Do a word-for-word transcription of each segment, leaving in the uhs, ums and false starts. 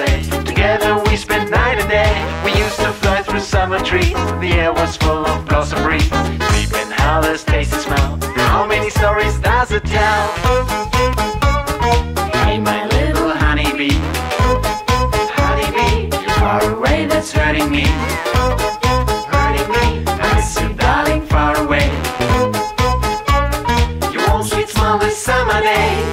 say. Together we spent night and day. We used to fly through summer trees. The air was full of blossom breeze. Deep in howlers, taste and smell. How many stories does it tell? Hey, my little honeybee, honeybee, you're far away, that's hurting me. Hurting me, I miss you, darling, far away. Your warm sweet smile this summer day.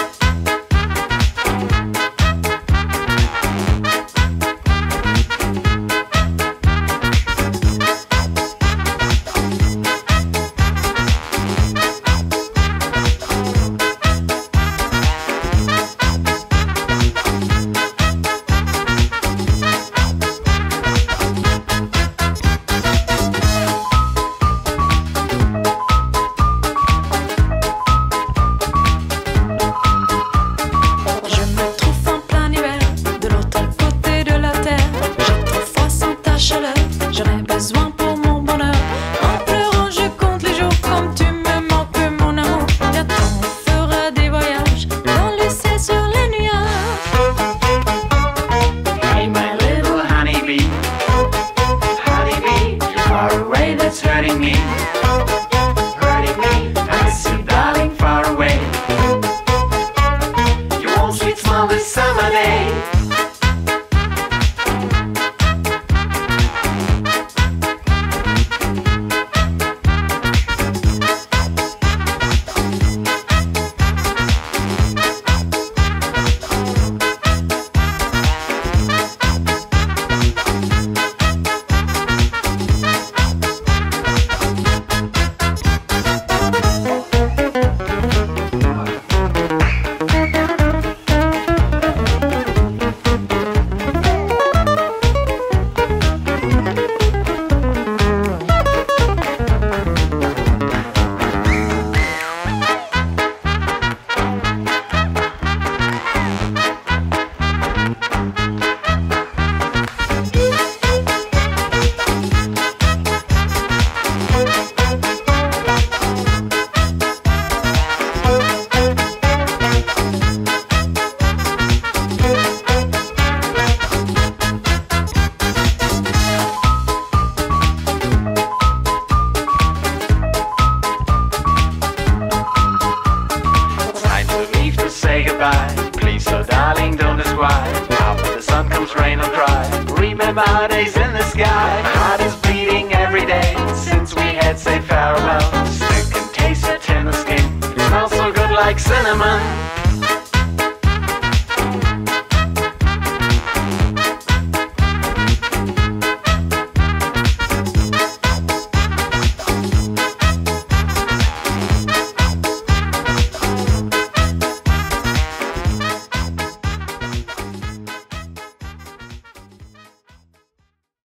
It's hurting me, hurting me. I miss you, darling, far away. Your warm sweet smile this summer day. Say goodbye, please, so darling, don't ask why. After the sun comes, rain or dry. Remember our days in the sky. My heart is bleeding every day since we had said farewell. Still can taste your tender skin. It smells so good like cinnamon.